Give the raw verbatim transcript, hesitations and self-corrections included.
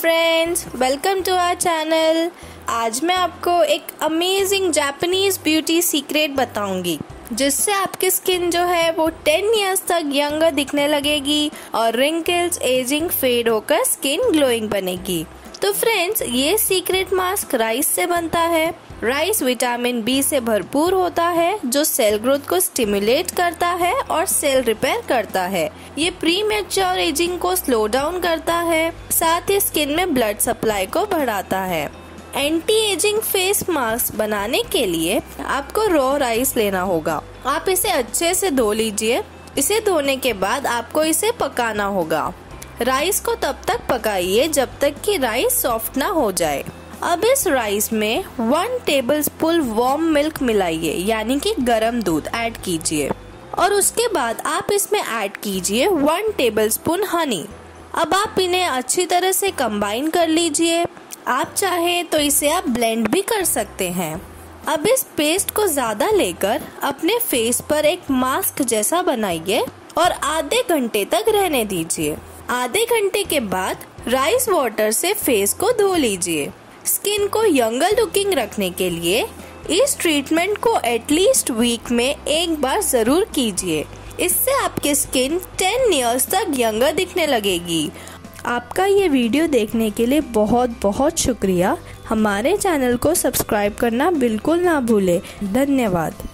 Friends, welcome to our channel. आज मैं आपको एक अमेजिंग जापानीज ब्यूटी सीक्रेट बताऊंगी जिससे आपकी स्किन जो है वो टेन इयर्स तक यंगर दिखने लगेगी और रिंकल्स, एजिंग फेड होकर स्किन ग्लोइंग बनेगी। तो फ्रेंड्स, ये सीक्रेट मास्क राइस से बनता है। राइस विटामिन बी से भरपूर होता है जो सेल ग्रोथ को स्टिमुलेट करता है और सेल रिपेयर करता है। ये प्री मैच्योर एजिंग को स्लो डाउन करता है, साथ ही स्किन में ब्लड सप्लाई को बढ़ाता है। एंटी एजिंग फेस मास्क बनाने के लिए आपको रॉ राइस लेना होगा। आप इसे अच्छे से धो लीजिए। इसे धोने के बाद आपको इसे पकाना होगा। राइस को तब तक पकाइए जब तक कि राइस सॉफ्ट ना हो जाए। अब इस राइस में वन टेबलस्पून वार्म मिल्क मिलाइए, यानी कि गर्म दूध ऐड कीजिए और उसके बाद आप इसमें ऐड कीजिए वन टेबलस्पून हनी। अब आप इन्हें अच्छी तरह से कंबाइन कर लीजिए। आप चाहें तो इसे आप ब्लेंड भी कर सकते हैं। अब इस पेस्ट को ज्यादा लेकर अपने फेस पर एक मास्क जैसा बनाइए और आधे घंटे तक रहने दीजिए। आधे घंटे के बाद राइस वाटर से फेस को धो लीजिए। स्किन को यंगर लुकिंग रखने के लिए इस ट्रीटमेंट को एटलीस्ट वीक में एक बार जरूर कीजिए। इससे आपकी स्किन टेन इयर्स तक यंगर दिखने लगेगी। आपका ये वीडियो देखने के लिए बहुत बहुत शुक्रिया। हमारे चैनल को सब्सक्राइब करना बिल्कुल ना भूलें। धन्यवाद।